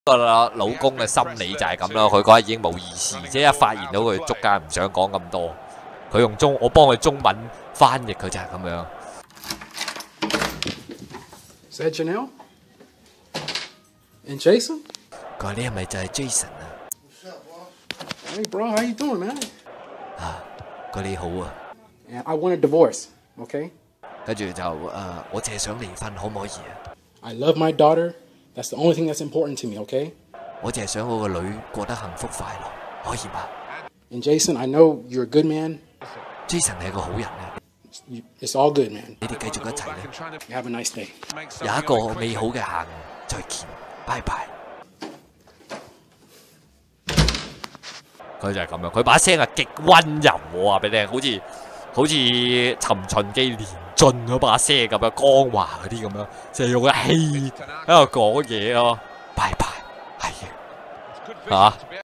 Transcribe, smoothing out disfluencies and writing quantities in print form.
個老公嘅心理就係咁啦，佢覺得已經冇意思，即係一發現到佢捉奸唔想講咁多，佢用我幫佢中文翻譯佢就係咁樣。 Is that Janelle? And Jason? 佢話你係咪就係 Jason 啊 Hey bro, how you doing, man? 啊，佢你好啊。 And I want a divorce, okay? 跟住就我淨係想離婚，可唔可以啊？ I love my daughter. That's the only thing that's important to me, okay? 我淨係想我個女過得幸福快樂，可以嗎 And Jason, I know you're a good man. ？Jason 係個好人啊， It's all good, man. 你哋繼續一齊啦， You have a nice day. 有一個美好嘅下午，再見，拜拜。佢就係咁樣，佢把聲係極温柔，我話俾你聽，好似尋秦記連晉嗰把聲咁樣，江華嗰啲咁樣，就係用個氣喺度講嘢咯。拜拜，係啊。